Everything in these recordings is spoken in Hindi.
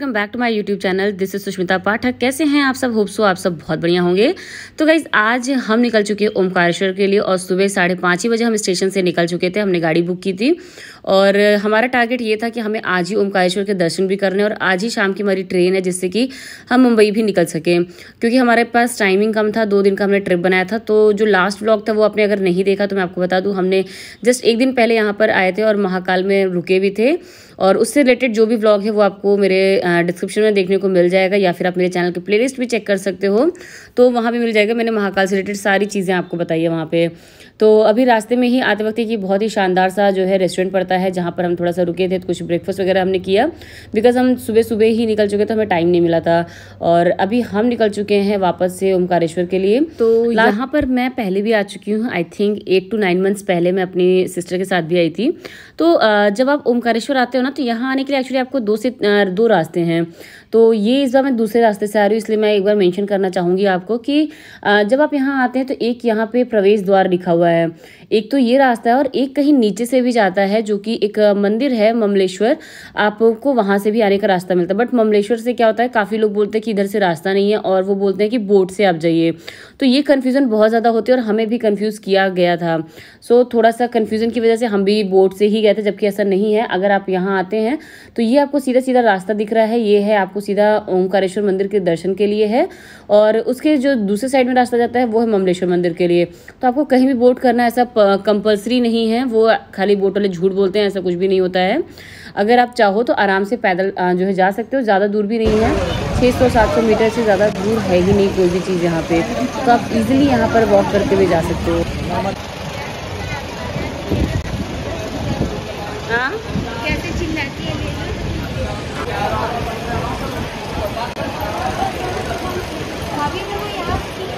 Welcome back to my YouTube channel. This is Sushmita Pathak. कैसे हैं आप सब? होप सो आप सब बहुत बढ़िया होंगे। तो गाइज आज हम निकल चुके हैं ओमकारेश्वर के लिए और सुबह 5:30 बजे हम स्टेशन से निकल चुके थे। हमने गाड़ी बुक की थी और हमारा टारगेट ये था कि हमें आज ही ओमकारेश्वर के दर्शन भी करने और आज ही शाम की हमारी ट्रेन है जिससे कि हम मुंबई भी निकल सकें, क्योंकि हमारे पास टाइमिंग कम था। 2 दिन का हमने ट्रिप बनाया था। तो जो लास्ट व्लॉग था वो आपने अगर नहीं देखा तो मैं आपको बता दूं, हमने जस्ट एक दिन पहले यहाँ पर आए थे और महाकाल में रुके भी थे और उससे रिलेटेड जो भी व्लॉग है वो आपको मेरे डिस्क्रिप्शन में देखने को मिल जाएगा या फिर आप मेरे चैनल की प्लेलिस्ट भी चेक कर सकते हो, तो वहाँ भी मिल जाएगा। मैंने महाकाल से रिलेटेड सारी चीज़ें आपको बताई है वहाँ पे। तो अभी रास्ते में ही आते वक्त कि बहुत ही शानदार सा जो है रेस्टोरेंट पड़ता है जहाँ पर हम थोड़ा सा रुके थे, तो कुछ ब्रेकफास्ट वगैरह हमने किया बिकॉज हम सुबह सुबह ही निकल चुके थे, हमें टाइम नहीं मिला था। और अभी हम निकल चुके हैं वापस से ओमकारेश्वर के लिए। तो यहाँ पर मैं पहले भी आ चुकी हूँ, आई थिंक 8 to 9 मंथ्स पहले मैं अपनी सिस्टर के साथ भी आई थी। तो जब आप ओमकारेश्वर आते हो ना तो यहाँ आने के लिए एक्चुअली आपको 2 रास्ते हैं। तो ये इस बार मैं दूसरे रास्ते से आ रही हूँ, इसलिए मैं एक बार मेंशन करना चाहूँगी आपको कि जब आप यहाँ आते हैं तो एक यहाँ पे प्रवेश द्वार लिखा हुआ है, एक तो ये रास्ता है और एक कहीं नीचे से भी जाता है जो कि एक मंदिर है ममलेश्वर, आपको वहाँ से भी आने का रास्ता मिलता है। बट ममलेश्वर से क्या होता है, काफ़ी लोग बोलते हैं कि इधर से रास्ता नहीं है और वो बोलते हैं कि बोट से आप जाइए। तो ये कन्फ्यूज़न बहुत ज़्यादा होती है और हमें भी कन्फ्यूज़ किया गया था। सो थोड़ा सा कन्फ्यूज़न की वजह से हम भी बोट से ही गए थे, जबकि ऐसा नहीं है। अगर आप यहाँ आते हैं तो ये आपको सीधा सीधा रास्ता दिख रहा है, ये है आपको सीधा ओमकारेश्वर मंदिर के दर्शन के लिए है और उसके जो दूसरे साइड में रास्ता जाता है वो है ममलेश्वर मंदिर के लिए। तो आपको कहीं भी बोट करना ऐसा कंपल्सरी नहीं है, वो खाली बोट वाले झूठ बोलते हैं, ऐसा कुछ भी नहीं होता है। अगर आप चाहो तो आराम से पैदल जो है जा सकते हो, ज़्यादा दूर भी नहीं है, 600-700 मीटर से ज़्यादा दूर है ही नहीं कोई भी चीज़ यहाँ पे। तो आप इजीली यहाँ पर वॉक करते हुए जा सकते हो। हाँ कैसे चिल्लाती है भाभी, तो यहाँ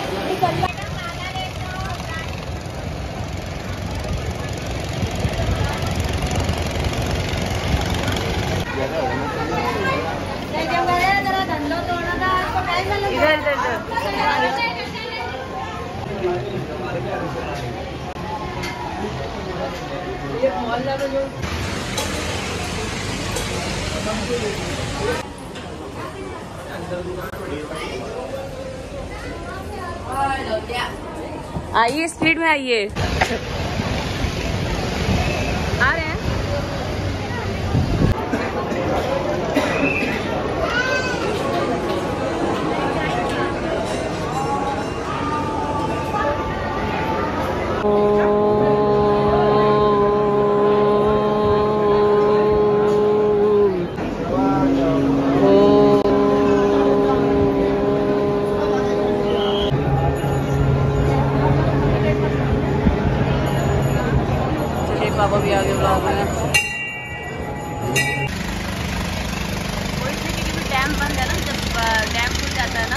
आइए, स्पीड में आइए। आ रहे हैं। पापा भी आगे ब्लॉग में डैम बंद है ना, जब डैम खुल जाता है ना।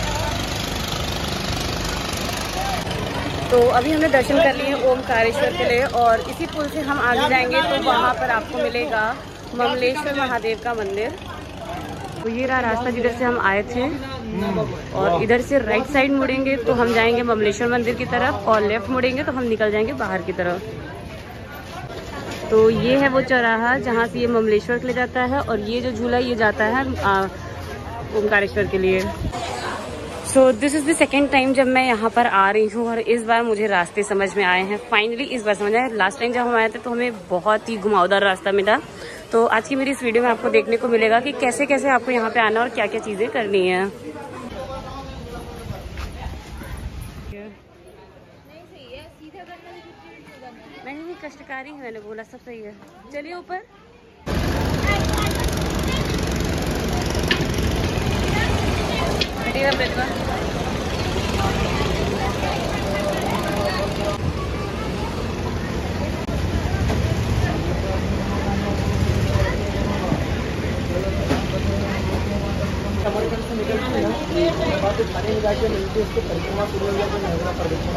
तो अभी हमने दर्शन कर लिए ओमकारेश्वर के लिए और इसी पुल से हम आगे जाएंगे तो वहाँ पर आपको मिलेगा ममलेश्वर महादेव का मंदिर। तो ये रहा रास्ता जिधर से हम आए थे और इधर से राइट साइड मुड़ेंगे तो हम जाएंगे ममलेश्वर मंदिर की तरफ और लेफ्ट मुड़ेंगे तो हम निकल जाएंगे बाहर की तरफ। तो ये है वो चौराहा जहाँ से ये ममलेश्वर के लिए जाता है और ये जो झूला ये जाता है ओमकारेश्वर के लिए। So this is the second time जब मैं यहाँ पर आ रही हूँ और इस बार मुझे रास्ते समझ में आए हैं। फाइनली इस बार समझ आए। लास्ट टाइम जब हम आए थे तो हमें बहुत ही घुमावदार रास्ता मिला। तो आज की मेरी इस वीडियो में आपको देखने को मिलेगा कि कैसे कैसे आपको यहाँ पे आना और क्या क्या चीज़ें करनी है। नहीं, कष्टकारी है, मैंने बोला सब सही है। चलिए ऊपर। परिक्रमा शुरू हो जाती है, परिक्रमा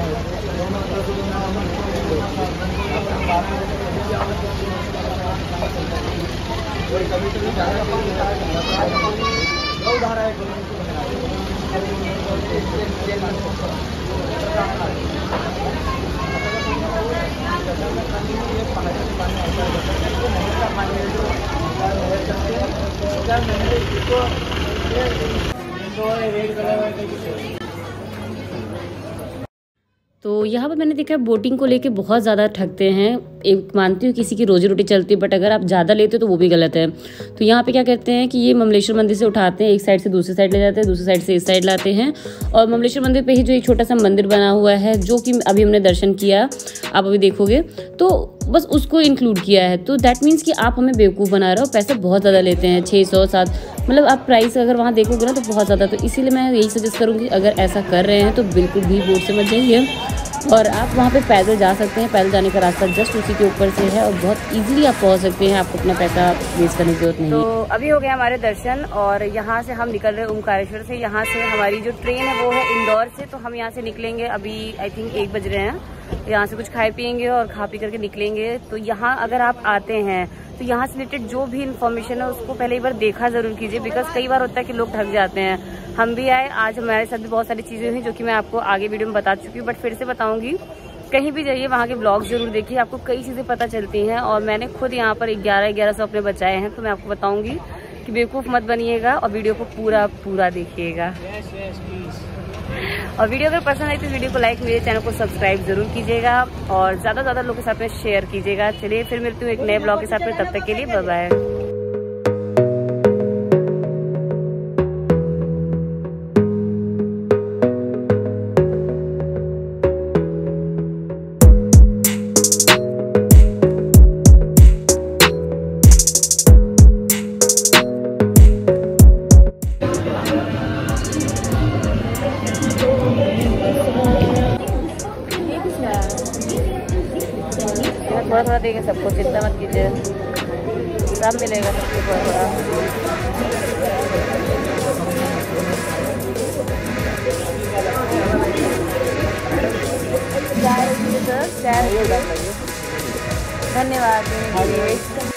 तो यहाँ पर मैंने देखा है बोटिंग को लेके बहुत ज़्यादा ठगते हैं। एक मानती हूँ किसी की रोजी रोटी चलती है, बट अगर आप ज़्यादा लेते हो तो वो भी गलत है। तो यहाँ पे क्या करते हैं कि ये ममलेश्वर मंदिर से उठाते हैं, एक साइड से दूसरी साइड ले जाते हैं, दूसरी साइड से इस साइड लाते हैं। और ममलेश्वर मंदिर पे ही जो एक छोटा सा मंदिर बना हुआ है, जो कि अभी हमने दर्शन किया, आप अभी देखोगे, तो बस उसको इंक्लूड किया है। तो दैट मीन्स कि आप हमें बेवकूफ़ बना रहे हो, पैसे बहुत ज़्यादा लेते हैं, 600 7, मतलब आप प्राइस अगर वहाँ देखोगे ना तो बहुत ज़्यादा। तो इसीलिए मैं यही सजेस्ट करूँगी, अगर ऐसा कर रहे हैं तो बिल्कुल भी बोट से मत जाइए। और आप वहाँ पे पैदल जा सकते हैं, पैदल जाने का रास्ता जस्ट उसी के ऊपर से है और बहुत इजीली आप पहुँच सकते हैं, आपको अपना पैसा वेस्ट करने की जरूरत नहीं। तो अभी हो गया हमारे दर्शन और यहाँ से हम निकल रहे हैं ओमकारेश्वर से। यहाँ से हमारी जो ट्रेन है वो है इंदौर से, तो हम यहाँ से निकलेंगे अभी आई थिंक 1 बज रहे हैं। यहाँ से कुछ खाए पियेंगे और खा पी करके निकलेंगे। तो यहाँ अगर आप आते हैं तो यहाँ से रिलेटेड जो भी इन्फॉर्मेशन है उसको पहले एक बार देखा जरूर कीजिए, बिकॉज कई बार होता है कि लोग ठग जाते हैं। हम भी आए, आज हमारे साथ भी बहुत सारी चीज़ें हुई जो कि मैं आपको आगे वीडियो में बता चुकी हूँ, बट फिर से बताऊंगी। कहीं भी जाइए वहाँ के ब्लॉग जरूर देखिए, आपको कई चीज़ें पता चलती हैं। और मैंने खुद यहाँ पर 1100 अपने बचाए हैं, तो मैं आपको बताऊंगी कि बेवकूफ़ मत बनिएगा और वीडियो को पूरा देखिएगा। और वीडियो अगर पसंद आई तो वीडियो को लाइक, मेरे चैनल को सब्सक्राइब जरूर कीजिएगा और ज़्यादा से ज़्यादा लोगों के साथ में शेयर कीजिएगा। चलिए फिर मिलती हूँ एक नए ब्लॉग के साथ में, तब तक के लिए बाय बाय। थोड़ा देंगे सबको, चिंता मत कीजिए, सब मिलेगा सबको थोड़ा। धन्यवाद।